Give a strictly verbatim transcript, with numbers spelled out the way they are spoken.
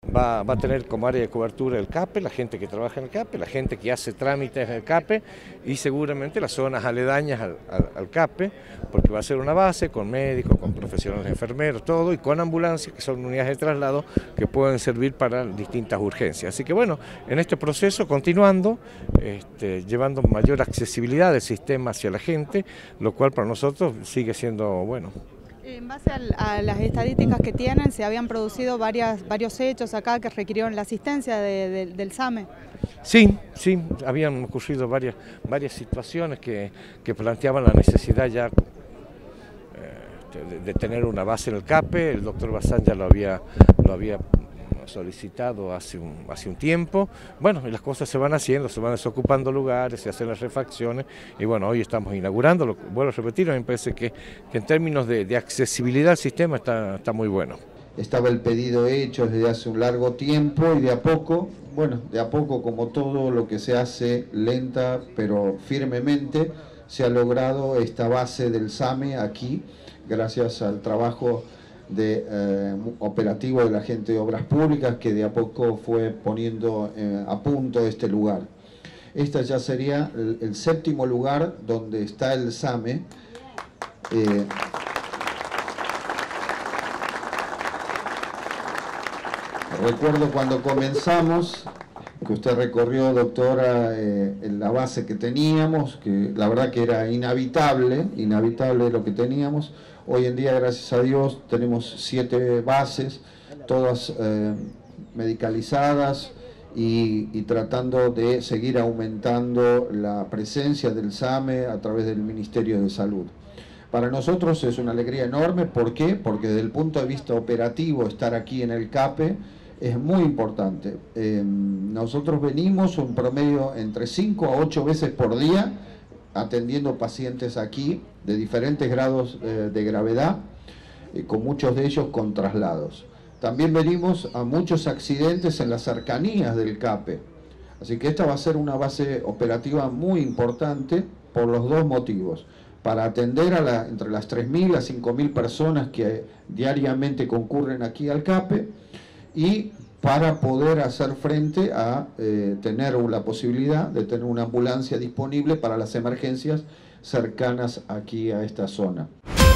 Va, va a tener como área de cobertura el CAPE, la gente que trabaja en el CAPE, la gente que hace trámites en el CAPE y seguramente las zonas aledañas al, al, al CAPE, porque va a ser una base con médicos, con profesionales enfermeros, todo, y con ambulancias, que son unidades de traslado que pueden servir para distintas urgencias. Así que bueno, en este proceso continuando, este, llevando mayor accesibilidad del sistema hacia la gente, lo cual para nosotros sigue siendo bueno. En base a las estadísticas que tienen, se habían producido varias, varios hechos acá que requirieron la asistencia de, de, del SAME. Sí, sí, habían ocurrido varias, varias situaciones que, que planteaban la necesidad ya eh, de, de tener una base en el CAPE. El doctor Bazán ya lo había, lo había solicitado hace un, hace un tiempo. Bueno, y las cosas se van haciendo, se van desocupando lugares, se hacen las refacciones y bueno, hoy estamos inaugurando, lo vuelvo a repetir, a mí me parece que, que en términos de, de accesibilidad al sistema está, está muy bueno. Estaba el pedido hecho desde hace un largo tiempo y de a poco, bueno, de a poco como todo lo que se hace lenta pero firmemente, se ha logrado esta base del SAME aquí, gracias al trabajo de eh, operativo de la gente de Obras Públicas que de a poco fue poniendo eh, a punto este lugar. Este ya sería el, el séptimo lugar donde está el SAME. Eh, recuerdo cuando comenzamos, que usted recorrió, doctora, eh, en la base que teníamos, que la verdad que era inhabitable, inhabitable lo que teníamos. Hoy en día, gracias a Dios, tenemos siete bases, todas eh, medicalizadas y, y tratando de seguir aumentando la presencia del SAME a través del Ministerio de Salud. Para nosotros es una alegría enorme, ¿por qué? Porque desde el punto de vista operativo, estar aquí en el CAPE es muy importante. Eh, nosotros venimos un promedio entre cinco a ocho veces por día atendiendo pacientes aquí de diferentes grados eh, de gravedad, eh, con muchos de ellos con traslados. También venimos a muchos accidentes en las cercanías del CAPE. Así que esta va a ser una base operativa muy importante por los dos motivos. Para atender a la, entre las tres mil a cinco mil personas que diariamente concurren aquí al CAPE y para poder hacer frente a eh, tener la posibilidad de tener una ambulancia disponible para las emergencias cercanas aquí a esta zona.